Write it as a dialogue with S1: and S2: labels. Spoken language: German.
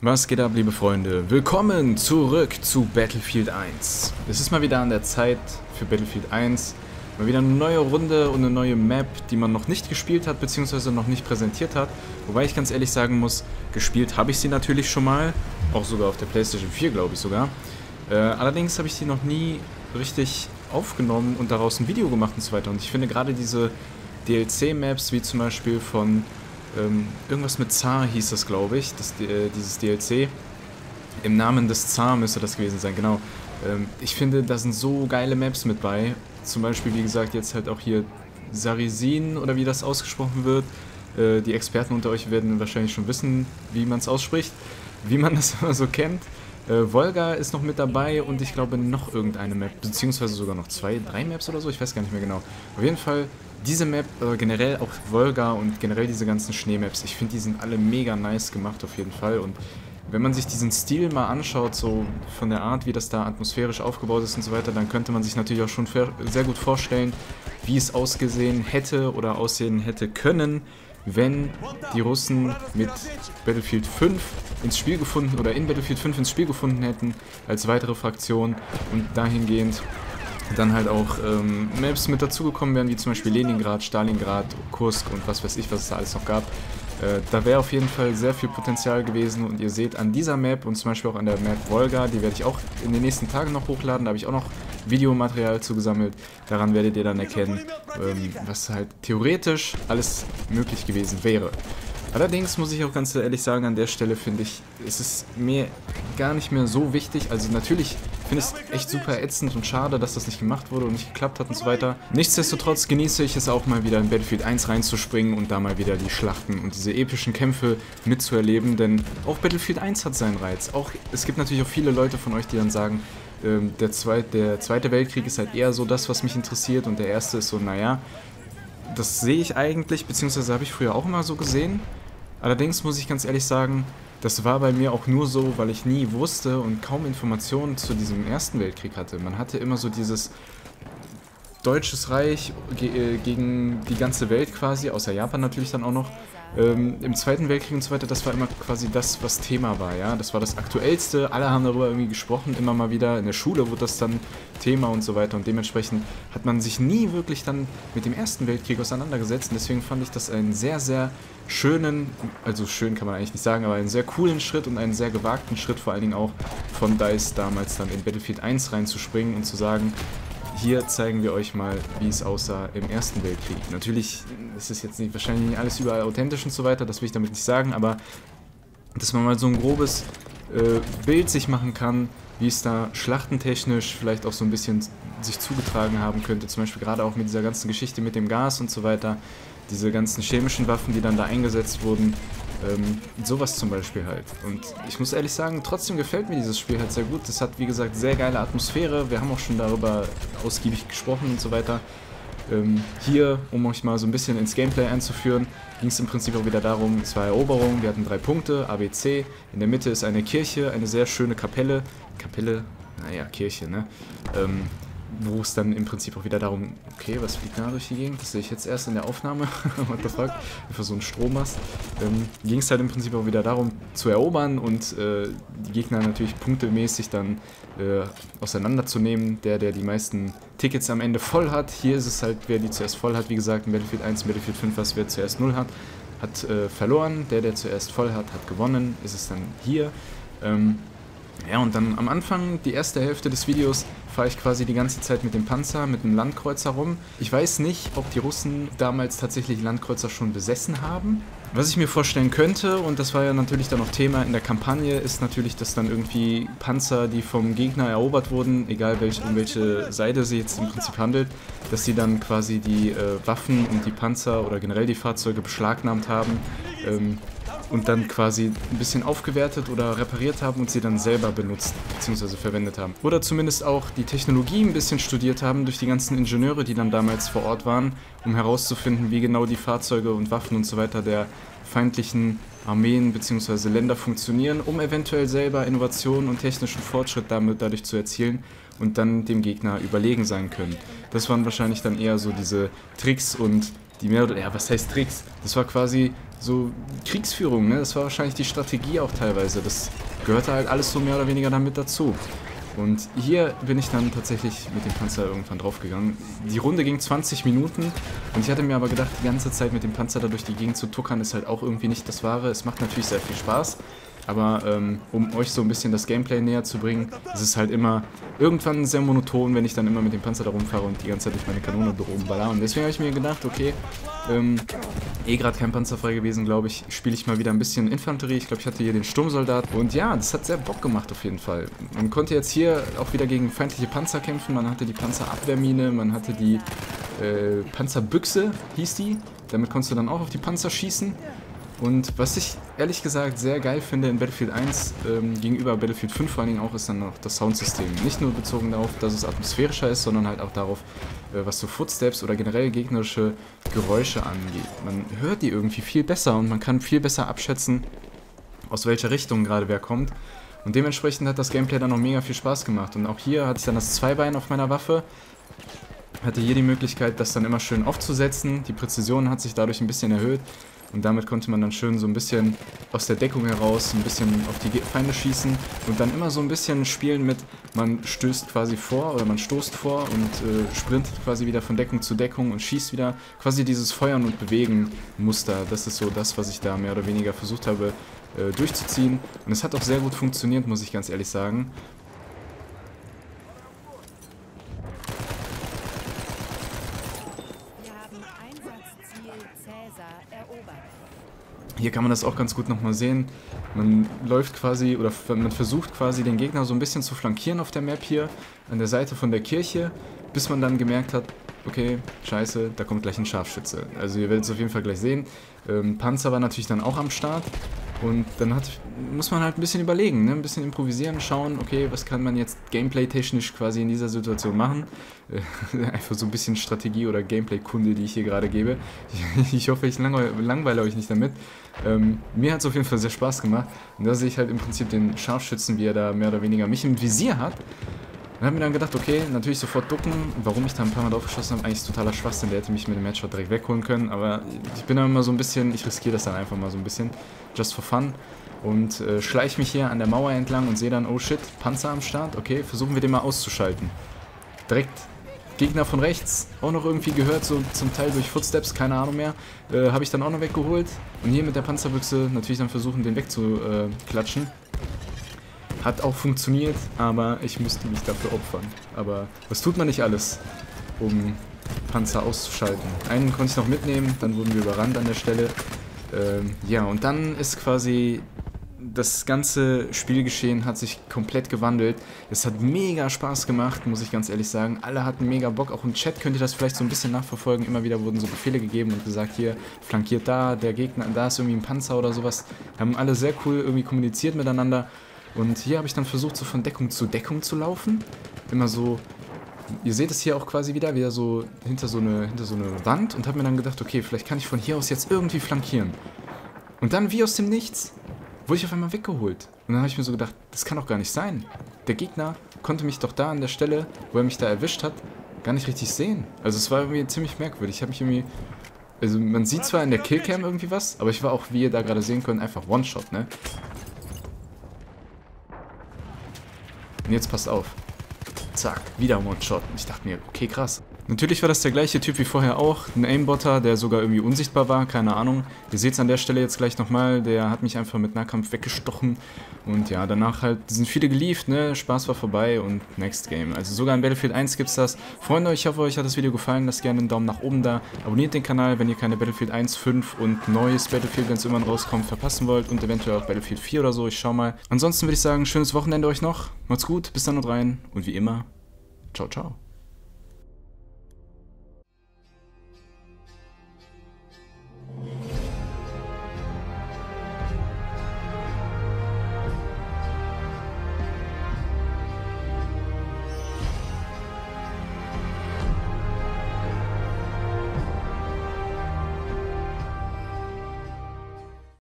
S1: Was geht ab, liebe Freunde? Willkommen zurück zu Battlefield 1. Es ist mal wieder an der Zeit für Battlefield 1. Mal wieder eine neue Runde und eine neue Map, die man noch nicht gespielt hat, beziehungsweise noch nicht präsentiert hat. Wobei ich ganz ehrlich sagen muss, gespielt habe ich sie natürlich schon mal. Auch sogar auf der PlayStation 4, glaube ich sogar. Allerdings habe ich die noch nie richtig aufgenommen und daraus ein Video gemacht und so weiter. Und ich finde gerade diese DLC-Maps, wie zum Beispiel von irgendwas mit Zar hieß das, glaube ich, dieses DLC. Im Namen des Zar müsste das gewesen sein, genau. Ich finde, da sind so geile Maps mit bei. Zum Beispiel, wie gesagt, jetzt halt auch hier Sarisin oder wie das ausgesprochen wird. Die Experten unter euch werden wahrscheinlich schon wissen, wie man es ausspricht, wie man das immer so kennt. Volga ist noch mit dabei und ich glaube noch irgendeine Map, beziehungsweise sogar noch 2, 3 Maps oder so, ich weiß gar nicht mehr genau. Auf jeden Fall diese Map, generell auch Volga und generell diese ganzen Schneemaps, ich finde, die sind alle mega nice gemacht auf jeden Fall. Und wenn man sich diesen Stil mal anschaut, so von der Art, wie das da atmosphärisch aufgebaut ist und so weiter, dann könnte man sich natürlich auch schon sehr gut vorstellen, wie es ausgesehen hätte oder aussehen hätte können, wenn die Russen mit Battlefield 5 ins Spiel gefunden oder in Battlefield 5 ins Spiel gefunden hätten als weitere Fraktion und dahingehend dann halt auch Maps mit dazugekommen wären, wie zum Beispiel Leningrad, Stalingrad, Kursk und was weiß ich, was es da alles noch gab. Da wäre auf jeden Fall sehr viel Potenzial gewesen und ihr seht an dieser Map und zum Beispiel auch an der Map Volga, die werde ich auch in den nächsten Tagen noch hochladen, da habe ich auch noch Videomaterial zugesammelt. Daran werdet ihr dann erkennen, was halt theoretisch alles möglich gewesen wäre. Allerdings muss ich auch ganz ehrlich sagen, an der Stelle finde ich, ist es mir gar nicht mehr so wichtig. Also natürlich finde ich es echt super ätzend und schade, dass das nicht gemacht wurde und nicht geklappt hat und so weiter. Nichtsdestotrotz genieße ich es auch mal wieder in Battlefield 1 reinzuspringen und da mal wieder die Schlachten und diese epischen Kämpfe mitzuerleben, denn auch Battlefield 1 hat seinen Reiz. Auch, es gibt natürlich auch viele Leute von euch, die dann sagen, der Zweite Weltkrieg ist halt eher so das, was mich interessiert und der Erste ist so, naja, das sehe ich eigentlich, beziehungsweise habe ich früher auch immer so gesehen. Allerdings muss ich ganz ehrlich sagen, das war bei mir auch nur so, weil ich nie wusste und kaum Informationen zu diesem Ersten Weltkrieg hatte. Man hatte immer so dieses Deutsches Reich gegen die ganze Welt quasi, außer Japan natürlich dann auch noch. Im Zweiten Weltkrieg und so weiter, das war immer quasi das, was Thema war, ja. Das war das Aktuellste, alle haben darüber irgendwie gesprochen, immer mal wieder. In der Schule wurde das dann Thema und so weiter und dementsprechend hat man sich nie wirklich dann mit dem Ersten Weltkrieg auseinandergesetzt und deswegen fand ich das einen sehr, sehr schönen, also schön kann man eigentlich nicht sagen, aber einen sehr coolen Schritt und einen sehr gewagten Schritt vor allen Dingen auch von DICE damals dann in Battlefield 1 reinzuspringen und zu sagen, hier zeigen wir euch mal, wie es aussah im Ersten Weltkrieg. Natürlich ist es jetzt nicht, wahrscheinlich nicht alles überall authentisch und so weiter, das will ich damit nicht sagen, aber dass man mal so ein grobes Bild sich machen kann, wie es da schlachtentechnisch vielleicht auch so ein bisschen sich zugetragen haben könnte, zum Beispiel gerade auch mit dieser ganzen Geschichte mit dem Gas und so weiter, diese ganzen chemischen Waffen, die dann da eingesetzt wurden, sowas zum Beispiel halt. Und ich muss ehrlich sagen, trotzdem gefällt mir dieses Spiel halt sehr gut. Es hat, wie gesagt, sehr geile Atmosphäre. Wir haben auch schon darüber ausgiebig gesprochen und so weiter. Hier, um euch mal so ein bisschen ins Gameplay einzuführen, ging es im Prinzip auch wieder darum, es war Eroberung, wir hatten 3 Punkte, ABC, in der Mitte ist eine Kirche, eine sehr schöne Kapelle, naja, Kirche, ne, wo es dann im Prinzip auch wieder darum, okay, was fliegt da durch die Gegend? Das sehe ich jetzt erst in der Aufnahme, what the fuck, einfach so ein Strommast. Ging es halt im Prinzip auch wieder darum, zu erobern und die Gegner natürlich punktemäßig dann auseinanderzunehmen, der die meisten Tickets am Ende voll hat. Hier ist es halt, wer die zuerst voll hat, wie gesagt, in Battlefield 1, in Battlefield 5, was wer zuerst 0 hat, hat verloren, der zuerst voll hat, hat gewonnen, ist es dann hier. Ja, und dann am Anfang, die erste Hälfte des Videos, fahre ich quasi die ganze Zeit mit dem Panzer, mit dem Landkreuzer rum. Ich weiß nicht, ob die Russen damals tatsächlich Landkreuzer schon besessen haben. Was ich mir vorstellen könnte, und das war ja natürlich dann auch Thema in der Kampagne, ist natürlich, dass dann irgendwie Panzer, die vom Gegner erobert wurden, egal um welche Seite sie jetzt im Prinzip handelt, dass sie dann quasi die Waffen und die Panzer oder generell die Fahrzeuge beschlagnahmt haben, und dann quasi ein bisschen aufgewertet oder repariert haben und sie dann selber benutzt bzw. verwendet haben. Oder zumindest auch die Technologie ein bisschen studiert haben durch die ganzen Ingenieure, die dann damals vor Ort waren, um herauszufinden, wie genau die Fahrzeuge und Waffen und so weiter der feindlichen Armeen bzw. Länder funktionieren, um eventuell selber Innovationen und technischen Fortschritt dadurch zu erzielen und dann dem Gegner überlegen sein können. Das waren wahrscheinlich dann eher so diese Tricks und die mehr oder, ja, was heißt Tricks? Das war quasi so Kriegsführung, ne? Das war wahrscheinlich die Strategie auch teilweise. Das gehörte halt alles so mehr oder weniger damit dazu. Und hier bin ich dann tatsächlich mit dem Panzer irgendwann draufgegangen. Die Runde ging 20 Minuten und ich hatte mir aber gedacht, die ganze Zeit mit dem Panzer da durch die Gegend zu tuckern ist halt auch irgendwie nicht das Wahre. Es macht natürlich sehr viel Spaß, aber um euch so ein bisschen das Gameplay näher zu bringen, ist es halt immer irgendwann sehr monoton, wenn ich dann immer mit dem Panzer da rumfahre und die ganze Zeit durch meine Kanone da rumballer. Und deswegen habe ich mir gedacht, okay, gerade kein Panzer frei gewesen, glaube ich, spiele ich mal wieder ein bisschen Infanterie. Ich glaube, ich hatte hier den Sturmsoldat. Und ja, das hat sehr Bock gemacht auf jeden Fall. Man konnte jetzt hier auch wieder gegen feindliche Panzer kämpfen. Man hatte die Panzerabwehrmine, man hatte die Panzerbüchse, hieß die. Damit konntest du dann auch auf die Panzer schießen. Und was ich ehrlich gesagt sehr geil finde in Battlefield 1 gegenüber Battlefield 5 vor allen Dingen auch, ist dann noch das Soundsystem. Nicht nur bezogen darauf, dass es atmosphärischer ist, sondern halt auch darauf, was so Footsteps oder generell gegnerische Geräusche angeht. Man hört die irgendwie viel besser und man kann viel besser abschätzen, aus welcher Richtung gerade wer kommt. Und dementsprechend hat das Gameplay dann noch mega viel Spaß gemacht. Und auch hier hatte ich dann das Zweibein auf meiner Waffe. Hatte hier die Möglichkeit, das dann immer schön aufzusetzen. Die Präzision hat sich dadurch ein bisschen erhöht. Und damit konnte man dann schön so ein bisschen aus der Deckung heraus ein bisschen auf die Feinde schießen und dann immer so ein bisschen spielen mit, man stößt quasi vor oder man stoßt vor und sprintet quasi wieder von Deckung zu Deckung und schießt wieder. Quasi dieses Feuern und Bewegen Muster, das ist so das, was ich da mehr oder weniger versucht habe durchzuziehen. Und es hat auch sehr gut funktioniert, muss ich ganz ehrlich sagen. Hier kann man das auch ganz gut nochmal sehen. Man läuft quasi, oder man versucht quasi den Gegner so ein bisschen zu flankieren auf der Map hier, an der Seite von der Kirche, bis man dann gemerkt hat, okay, scheiße, da kommt gleich ein Scharfschütze. Also ihr werdet es auf jeden Fall gleich sehen. Panzer war natürlich dann auch am Start. Und dann muss man halt ein bisschen überlegen, ne? Ein bisschen improvisieren, schauen, okay, was kann man jetzt gameplay-technisch quasi in dieser Situation machen. Einfach so ein bisschen Strategie oder Gameplay-Kunde, die ich hier gerade gebe. Ich hoffe, ich langweile euch nicht damit. Mir hat es auf jeden Fall sehr Spaß gemacht. Und da sehe ich halt im Prinzip den Scharfschützen, wie er da mehr oder weniger mich im Visier hat. Und habe mir dann gedacht, okay, natürlich sofort ducken. Warum ich da ein paar Mal drauf geschossen habe, eigentlich totaler Schwachsinn. Der hätte mich mit dem Headshot direkt wegholen können. Aber ich bin dann immer so ein bisschen, ich riskiere das dann einfach mal so ein bisschen. Just for fun. Und schleiche mich hier an der Mauer entlang und sehe dann, oh shit, Panzer am Start. Okay, versuchen wir den mal auszuschalten. Direkt Gegner von rechts, auch noch irgendwie gehört, so zum Teil durch Footsteps, keine Ahnung mehr. Habe ich dann auch noch weggeholt. Und hier mit der Panzerbüchse natürlich dann versuchen, den wegzuklatschen. Hat auch funktioniert, aber ich musste mich dafür opfern. Aber was tut man nicht alles, um Panzer auszuschalten? Einen konnte ich noch mitnehmen, dann wurden wir überrannt an der Stelle. Ja, und dann ist quasi das ganze Spielgeschehen hat sich komplett gewandelt. Es hat mega Spaß gemacht, muss ich ganz ehrlich sagen. Alle hatten mega Bock, auch im Chat könnt ihr das vielleicht so ein bisschen nachverfolgen. Immer wieder wurden so Befehle gegeben und gesagt, hier, flankiert da, der Gegner, da ist irgendwie ein Panzer oder sowas. Haben alle sehr cool irgendwie kommuniziert miteinander. Und hier habe ich dann versucht, so von Deckung zu laufen. Immer so, ihr seht es hier auch quasi wieder so hinter so eine Wand. Und habe mir dann gedacht, okay, vielleicht kann ich von hier aus jetzt irgendwie flankieren. Und dann, wie aus dem Nichts, wurde ich auf einmal weggeholt. Und dann habe ich mir so gedacht, das kann doch gar nicht sein. Der Gegner konnte mich doch da an der Stelle, wo er mich da erwischt hat, gar nicht richtig sehen. Also es war irgendwie ziemlich merkwürdig. Ich habe mich irgendwie, also man sieht zwar in der Killcam irgendwie was, aber ich war auch, wie ihr da gerade sehen könnt, einfach One-Shot, ne? Und jetzt passt auf. Zack, wieder One-Shot. Und ich dachte mir, okay, krass. Natürlich war das der gleiche Typ wie vorher auch. Ein Aimbotter, der sogar irgendwie unsichtbar war, keine Ahnung. Ihr seht es an der Stelle jetzt gleich nochmal. Der hat mich einfach mit Nahkampf weggestochen. Und ja, danach halt sind viele gelieft, ne? Spaß war vorbei und Next Game. Also sogar in Battlefield 1 gibt's das. Freunde, ich hoffe, euch hat das Video gefallen. Lasst gerne einen Daumen nach oben da. Abonniert den Kanal, wenn ihr keine Battlefield 1, 5 und neues Battlefield, wenn es irgendwann rauskommt, verpassen wollt. Und eventuell auch Battlefield 4 oder so. Ich schau mal. Ansonsten würde ich sagen, schönes Wochenende euch noch. Macht's gut, bis dann und rein. Und wie immer, ciao, ciao.